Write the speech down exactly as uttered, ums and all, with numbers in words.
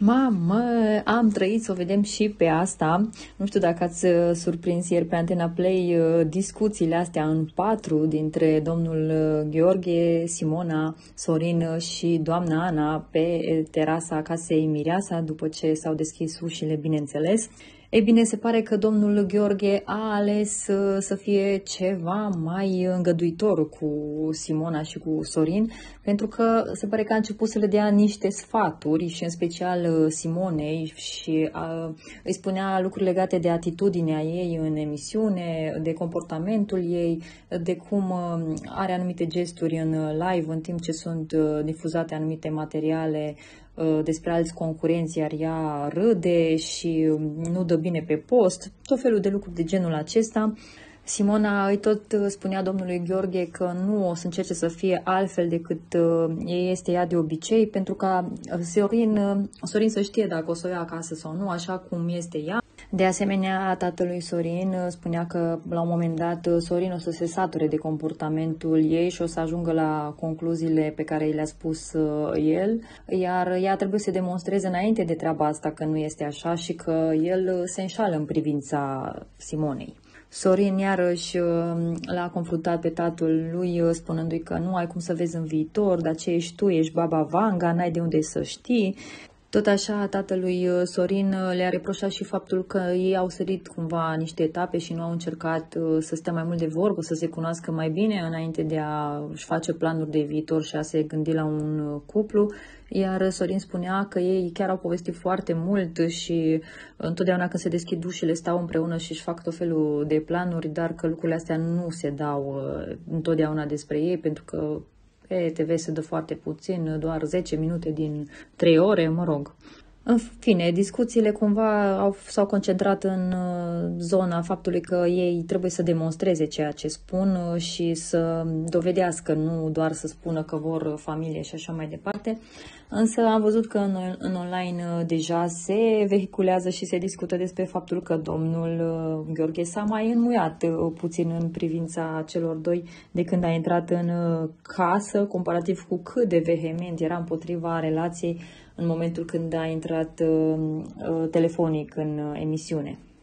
Mamă, am trăit să o vedem și pe asta. Nu știu dacă ați uh, surprins ieri pe Antena Play uh, discuțiile astea în patru dintre domnul uh, Gheorghe, Simona, Sorin uh, și doamna Ana pe terasa casei Mireasa, după ce s-au deschis ușile, bineînțeles. Ei bine, se pare că domnul Gheorghe a ales uh, să fie ceva mai îngăduitor cu Simona și cu Sorin, pentru că se pare că a început să le dea niște sfaturi și în special uh, Simonei și uh, îi spunea lucruri legate de atitudinea ei în emisiune, de comportamentul ei, de cum uh, are anumite gesturi în live în timp ce sunt uh, difuzate anumite materiale despre alți concurenți, iar ea râde și nu dă bine pe post, tot felul de lucruri de genul acesta. Simona îi tot spunea domnului Gheorghe că nu o să încerce să fie altfel decât ei este ea de obicei, pentru ca Sorin, Sorin să știe dacă o să o ia acasă sau nu, așa cum este ea. De asemenea, tatălui Sorin spunea că la un moment dat Sorin o să se sature de comportamentul ei și o să ajungă la concluziile pe care i le-a spus el, iar ea trebuie să demonstreze înainte de treaba asta că nu este așa și că el se înșală în privința Simonei. Sorin iarăși l-a confruntat pe tatăl lui spunându-i că nu ai cum să vezi în viitor, dar ce ești tu, ești baba Vanga, n-ai de unde să știi. Tot așa, tatălui Sorin le-a reproșat și faptul că ei au sărit cumva niște etape și nu au încercat să stea mai mult de vorbă, să se cunoască mai bine înainte de a-și face planuri de viitor și a se gândi la un cuplu. Iar Sorin spunea că ei chiar au povestit foarte mult și întotdeauna când se deschid ușile stau împreună și își fac tot felul de planuri, dar că lucrurile astea nu se dau întotdeauna despre ei, pentru că pe T V se dă foarte puțin, doar zece minute din trei ore, mă rog. În fine, discuțiile cumva au, s-au concentrat în zona faptului că ei trebuie să demonstreze ceea ce spun și să dovedească, nu doar să spună că vor familie și așa mai departe. Însă am văzut că în, în online deja se vehiculează și se discută despre faptul că domnul Gheorghe s-a mai înmuiat puțin în privința celor doi de când a intrat în casă, comparativ cu cât de vehement era împotriva relației în momentul când a intrat uh, telefonic în emisiune.